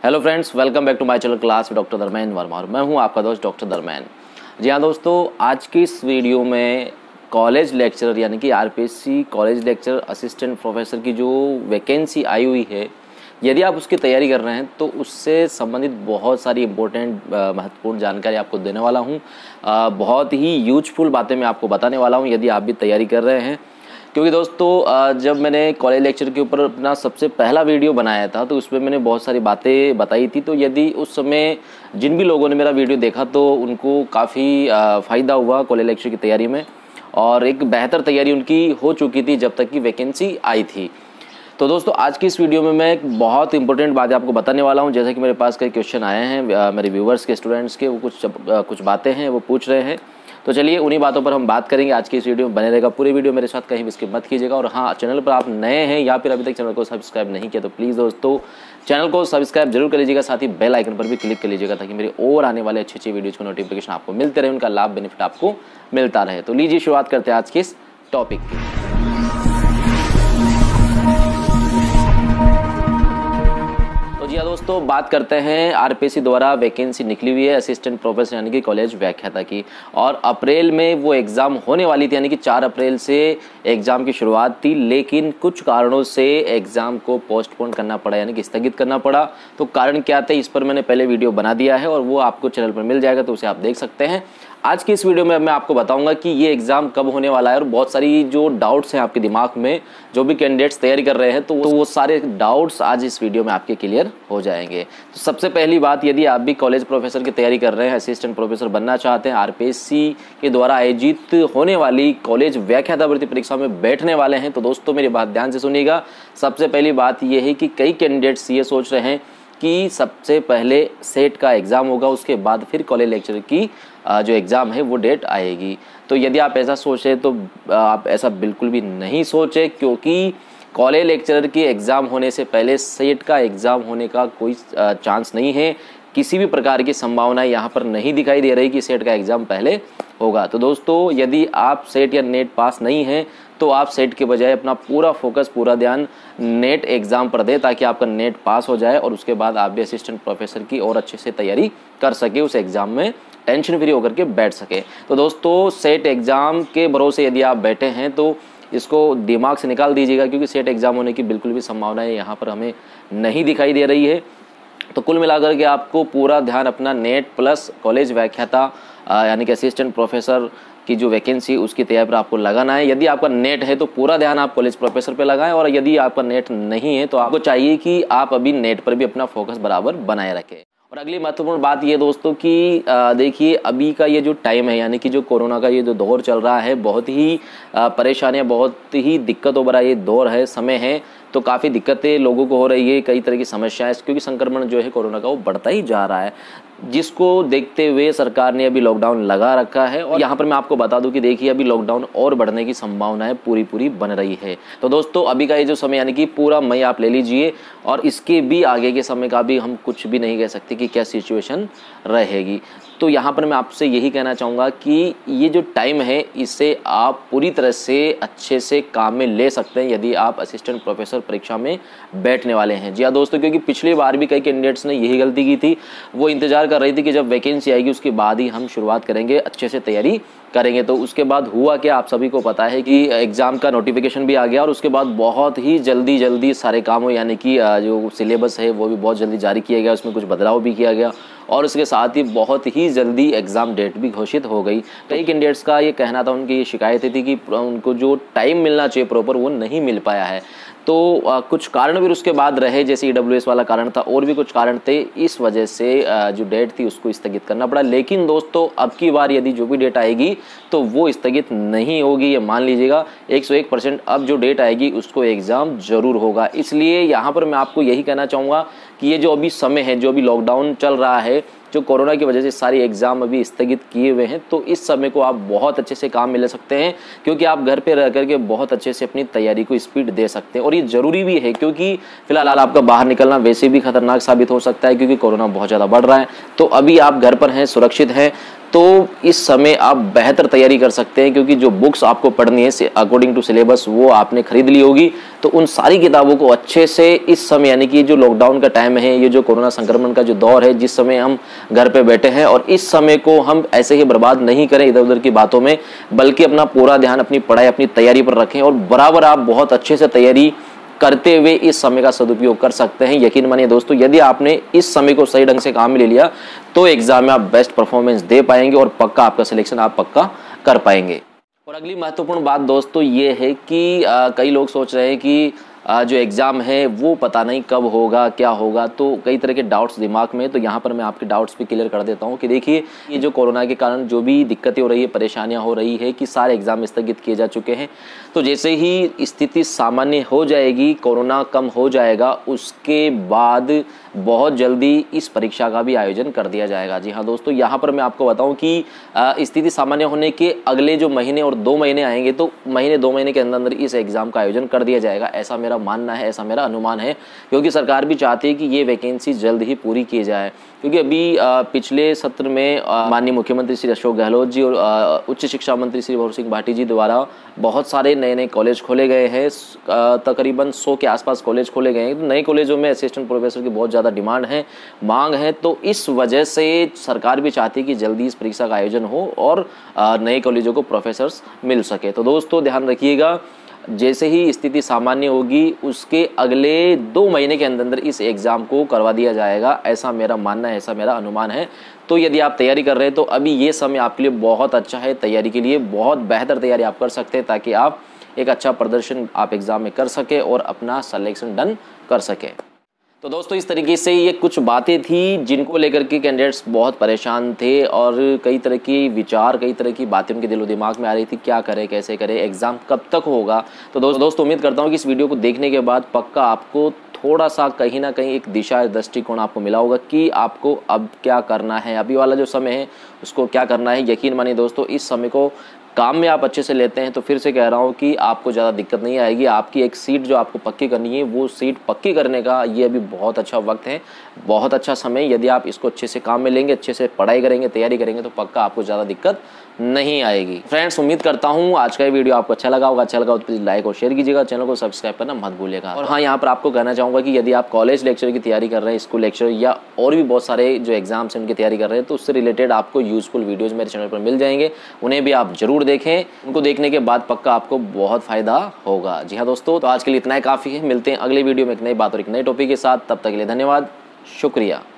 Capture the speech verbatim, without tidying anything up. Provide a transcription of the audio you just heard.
Hello friends, welcome back to my channel class with doctor Dharmendra Verma और मैं हूं आपका दोस्त डॉक्टर धर्मेंद्र। जी हाँ दोस्तों, आज की इस वीडियो में कॉलेज लेक्चरर यानी कि RPSC college lecturer assistant professor की जो वैकेंसी आई हुई है, यदि आप उसकी तैयारी कर रहे हैं तो उससे संबंधित बहुत सारी इंपॉर्टेंट महत्वपूर्ण जानकारी आपको देने वाला हूँ। बहुत ही यूजफुल बातें मैं आपको बताने वाला हूँ यदि आप भी तैयारी कर रहे हैं। क्योंकि दोस्तों जब मैंने कॉलेज लेक्चर के ऊपर अपना सबसे पहला वीडियो बनाया था तो उसमें मैंने बहुत सारी बातें बताई थी। तो यदि उस समय जिन भी लोगों ने मेरा वीडियो देखा तो उनको काफ़ी फ़ायदा हुआ कॉलेज लेक्चर की तैयारी में और एक बेहतर तैयारी उनकी हो चुकी थी जब तक कि वैकेंसी आई थी। तो दोस्तों आज की इस वीडियो में मैं एक बहुत इंपॉर्टेंट बात आपको बताने वाला हूं। जैसे कि मेरे पास कई क्वेश्चन आए हैं मेरे व्यूवर्स के, स्टूडेंट्स के, वो कुछ कुछ बातें हैं वो पूछ रहे हैं। तो चलिए उन्हीं बातों पर हम बात करेंगे आज की इस वीडियो में। बने रहेगा पूरे वीडियो मेरे साथ, कहीं भी स्किप मत कीजिएगा। और हाँ, चैनल पर आप नए हैं या फिर अभी तक चैनल को सब्सक्राइब नहीं किया तो प्लीज़ दोस्तों चैनल को सब्सक्राइब जरूर कर लीजिएगा, साथ ही बेल आइकन पर भी क्लिक कर लीजिएगा ताकि मेरे और आने वाले अच्छे अच्छे वीडियोज़ को नोटिफिकेशन आपको मिलते रहे, उनका लाभ बेनिफिट आपको मिलता रहे। तो लीजिए शुरुआत करते हैं आज के इस टॉपिक की। जी हाँ दोस्तों, बात करते हैं आरपीएससी द्वारा वैकेंसी निकली हुई है असिस्टेंट प्रोफेसर यानी कि कॉलेज व्याख्याता की। और अप्रैल में वो एग्ज़ाम होने वाली थी, यानी कि चार अप्रैल से एग्ज़ाम की शुरुआत थी, लेकिन कुछ कारणों से एग्ज़ाम को पोस्टपोन करना पड़ा यानी कि स्थगित करना पड़ा। तो कारण क्या थे इस पर मैंने पहले वीडियो बना दिया है और वो आपको चैनल पर मिल जाएगा, तो उसे आप देख सकते हैं। आज की इस वीडियो में मैं आपको बताऊंगा कि ये एग्ज़ाम कब होने वाला है और बहुत सारी जो डाउट्स हैं आपके दिमाग में, जो भी कैंडिडेट्स तैयारी कर रहे हैं, तो वो सारे डाउट्स आज इस वीडियो में आपके क्लियर हो जाएंगे। तो सबसे पहली बात, यदि आप भी कॉलेज प्रोफेसर की तैयारी कर रहे हैं, असिस्टेंट प्रोफेसर बनना चाहते हैं, आरपीएससी के द्वारा आयोजित होने वाली कॉलेज व्याख्याता भर्ती परीक्षा में बैठने वाले हैं, तो दोस्तों मेरी बात ध्यान से सुनिएगा। सबसे पहली बात यह है कि कई कैंडिडेट्स ये सोच रहे हैं कि सबसे पहले सेट का एग्ज़ाम होगा, उसके बाद फिर कॉलेज लेक्चर की जो एग्ज़ाम है वो डेट आएगी। तो यदि आप ऐसा सोचें तो आप ऐसा बिल्कुल भी नहीं सोचें, क्योंकि कॉलेज लेक्चरर की एग्ज़ाम होने से पहले सेट का एग्ज़ाम होने का कोई चांस नहीं है। किसी भी प्रकार की संभावना यहाँ पर नहीं दिखाई दे रही कि सेट का एग्ज़ाम पहले होगा। तो दोस्तों यदि आप सेट या नेट पास नहीं हैं तो आप सेट के बजाय अपना पूरा फोकस, पूरा ध्यान नेट एग्ज़ाम पर दें ताकि आपका नेट पास हो जाए और उसके बाद आप भी असिस्टेंट प्रोफेसर की और अच्छे से तैयारी कर सके, उस एग्ज़ाम में टेंशन फ्री होकर के बैठ सके। तो दोस्तों सेट एग्ज़ाम के भरोसे यदि आप बैठे हैं तो इसको दिमाग से निकाल दीजिएगा, क्योंकि सेट एग्ज़ाम होने की बिल्कुल भी संभावनाएं यहाँ पर हमें नहीं दिखाई दे रही है। तो कुल मिलाकर के आपको पूरा ध्यान अपना नेट प्लस कॉलेज व्याख्याता यानी कि असिस्टेंट प्रोफेसर की जो वैकेंसी उसकी तैयारी पर आपको लगाना है। यदि आपका नेट है तो पूरा ध्यान आप कॉलेज प्रोफेसर पे लगाएं, और यदि आपका नेट नहीं है तो आपको चाहिए कि आप अभी नेट पर भी अपना फोकस बराबर बनाए रखें। और अगली महत्वपूर्ण बात ये दोस्तों कि देखिए अभी का ये जो टाइम है यानी कि जो कोरोना का ये जो दौर चल रहा है, बहुत ही परेशानियां, बहुत ही दिक्कतों भरा ये दौर है, समय है। तो काफ़ी दिक्कतें लोगों को हो रही है, कई तरह की समस्याएं, क्योंकि संक्रमण जो है कोरोना का वो बढ़ता ही जा रहा है, जिसको देखते हुए सरकार ने अभी लॉकडाउन लगा रखा है। और यहाँ पर मैं आपको बता दूं कि देखिए अभी लॉकडाउन और बढ़ने की संभावनाएं पूरी पूरी बन रही है। तो दोस्तों अभी का ये जो समय यानी कि पूरा मई आप ले लीजिए, और इसके भी आगे के समय का भी हम कुछ भी नहीं कह सकते कि क्या सिचुएशन रहेगी। तो यहाँ पर मैं आपसे यही कहना चाहूँगा कि ये जो टाइम है इसे आप पूरी तरह से अच्छे से काम में ले सकते हैं यदि आप असिस्टेंट प्रोफेसर परीक्षा में बैठने वाले हैं। जी हाँ दोस्तों, क्योंकि पिछली बार भी कई कैंडिडेट्स ने यही गलती की थी, वो इंतजार कर रही थी कि जब वैकेंसी आएगी उसके बाद ही हम शुरुआत करेंगे, अच्छे से तैयारी करेंगे। तो उसके बाद हुआ क्या आप सभी को पता है कि एग्ज़ाम का नोटिफिकेशन भी आ गया और उसके बाद बहुत ही जल्दी जल्दी सारे काम हो, यानी कि जो सिलेबस है वो भी बहुत जल्दी जारी किया गया, उसमें कुछ बदलाव भी किया गया और उसके साथ ही बहुत ही जल्दी एग्ज़ाम डेट भी घोषित हो गई। कई कैंडिडेट्स का ये कहना था, उनकी ये शिकायतें थी कि उनको जो टाइम मिलना चाहिए प्रॉपर वो नहीं मिल पाया है। तो आ, कुछ कारण भी उसके बाद रहे, जैसे ईडब्ल्यूएस वाला कारण था और भी कुछ कारण थे, इस वजह से आ, जो डेट थी उसको स्थगित करना पड़ा। लेकिन दोस्तों अब की बार यदि जो भी डेट आएगी तो वो स्थगित नहीं होगी, ये मान लीजिएगा एक सौ एक परसेंट। अब जो डेट आएगी उसको एग्ज़ाम ज़रूर होगा। इसलिए यहाँ पर मैं आपको यही कहना चाहूँगा कि ये जो अभी समय है, जो अभी लॉकडाउन चल रहा है, जो कोरोना की वजह से सारी एग्ज़ाम अभी स्थगित किए हुए हैं, तो इस समय को आप बहुत अच्छे से काम में ले सकते हैं, क्योंकि आप घर पे रह करके बहुत अच्छे से अपनी तैयारी को स्पीड दे सकते हैं। और ये ज़रूरी भी है, क्योंकि फिलहाल आपका बाहर निकलना वैसे भी खतरनाक साबित हो सकता है, क्योंकि कोरोना बहुत ज़्यादा बढ़ रहा है। तो अभी आप घर पर हैं, सुरक्षित हैं, तो इस समय आप बेहतर तैयारी कर सकते हैं, क्योंकि जो बुक्स आपको पढ़नी है अकॉर्डिंग टू सिलेबस वो आपने खरीद ली होगी। तो उन सारी किताबों को अच्छे से इस समय, यानी कि जो लॉकडाउन का टाइम है, ये जो कोरोना संक्रमण का जो दौर है, जिस समय हम घर पे बैठे हैं, और इस समय को हम ऐसे ही बर्बाद नहीं करें इधर उधर की बातों में, बल्कि अपना पूरा ध्यान अपनी पढ़ाई, अपनी तैयारी पर रखें और बराबर आप बहुत अच्छे से तैयारी करते हुए इस समय का सदुपयोग कर सकते हैं। यकीन मानिए दोस्तों, यदि आपने इस समय को सही ढंग से काम में ले लिया तो एग्जाम में आप बेस्ट परफॉर्मेंस दे पाएंगे और पक्का आपका सिलेक्शन आप पक्का कर पाएंगे। और अगली महत्वपूर्ण बात दोस्तों ये है कि आ, कई लोग सोच रहे हैं कि आ, जो एग्ज़ाम है वो पता नहीं कब होगा, क्या होगा, तो कई तरह के डाउट्स दिमाग में। तो यहाँ पर मैं आपके डाउट्स भी क्लियर कर देता हूँ कि देखिए, ये जो कोरोना के कारण जो भी दिक्कतें हो रही है, परेशानियाँ हो रही है कि सारे एग्ज़ाम स्थगित किए जा चुके हैं। तो जैसे ही स्थिति सामान्य हो जाएगी, कोरोना कम हो जाएगा, उसके बाद बहुत जल्दी इस परीक्षा का भी आयोजन कर दिया जाएगा। जी हाँ दोस्तों, यहाँ पर मैं आपको बताऊँ कि स्थिति सामान्य होने के अगले जो महीने और दो महीने आएंगे, तो महीने दो महीने के अंदर अंदर इस एग्ज़ाम का आयोजन कर दिया जाएगा, ऐसा मेरा मानना है, ऐसा मेरा अनुमान है। क्योंकि सरकार भी चाहती है कि ये वैकेंसी जल्द ही पूरी की जाए। क्योंकि अभी पिछले सत्र में माननीय मुख्यमंत्री श्री अशोक गहलोत जी और उच्च शिक्षा मंत्री श्री भंवर सिंह भाटी जी द्वारा बहुत सारे नए नए कॉलेज खोले गए हैं। तकरीबन सौ के आसपास कॉलेज खोले गए हैं। तो नए कॉलेजों में असिस्टेंट प्रोफेसर की बहुत ज़्यादा डिमांड है, मांग है। तो इस वजह से सरकार भी चाहती है कि जल्दी इस परीक्षा का आयोजन हो और नए कॉलेजों को प्रोफेसर्स मिल सके। तो दोस्तों ध्यान रखिएगा, जैसे ही स्थिति सामान्य होगी उसके अगले दो महीने के अंदर अंदर इस एग्ज़ाम को करवा दिया जाएगा, ऐसा मेरा मानना है, ऐसा मेरा अनुमान है। तो यदि आप तैयारी कर रहे हैं तो अभी ये समय आपके लिए बहुत अच्छा है, तैयारी के लिए बहुत बेहतर तैयारी आप कर सकते हैं, ताकि आप एक अच्छा प्रदर्शन आप एग्ज़ाम में कर सके और अपना सिलेक्शन डन कर सके। तो दोस्तों इस तरीके से ये कुछ बातें थी जिनको लेकर के कैंडिडेट्स बहुत परेशान थे और कई तरह की विचार, कई तरह की बातें उनके दिलो दिमाग में आ रही थी, क्या करें, कैसे करें, एग्ज़ाम कब तक होगा। तो दोस्त दोस्तों उम्मीद करता हूँ कि इस वीडियो को देखने के बाद पक्का आपको थोड़ा सा कहीं ना कहीं एक दिशा दृष्टिकोण आपको मिला होगा कि आपको अब क्या करना है, अभी वाला जो समय है उसको क्या करना है। यकीन मानिए दोस्तों, इस समय को काम में आप अच्छे से लेते हैं तो फिर से कह रहा हूँ कि आपको ज़्यादा दिक्कत नहीं आएगी। आपकी एक सीट जो आपको पक्की करनी है, वो सीट पक्की करने का ये अभी बहुत अच्छा वक्त है, बहुत अच्छा समय। यदि आप इसको अच्छे से काम में लेंगे, अच्छे से पढ़ाई करेंगे, तैयारी करेंगे, तो पक्का आपको ज़्यादा दिक्कत नहीं आएगी। फ्रेंड्स उम्मीद करता हूँ आज का ये वीडियो आपको अच्छा लगा होगा। अच्छा लगा तो प्लीज़ लाइक और शेयर कीजिएगा, चैनल को सब्सक्राइब करना मत भूलिएगा। और हाँ, यहाँ पर आपको कहना चाहूँगा कि यदि आप कॉलेज लेक्चर की तैयारी कर रहे हैं, स्कूल लेक्चर या और भी बहुत सारे जो एग्जाम्स हैं उनकी तैयारी कर रहे हैं, तो उससे रिलेटेड आपको यूजफुल वीडियोज़ मेरे चैनल पर मिल जाएंगे, उन्हें भी आप जरूर देखें। उनको देखने के बाद पक्का आपको बहुत फायदा होगा। जी हाँ दोस्तों, तो आज के लिए इतना ही काफ़ी है। मिलते हैं अगले वीडियो में एक नई बात और एक नए टॉपिक के साथ। तब तक के लिए धन्यवाद, शुक्रिया।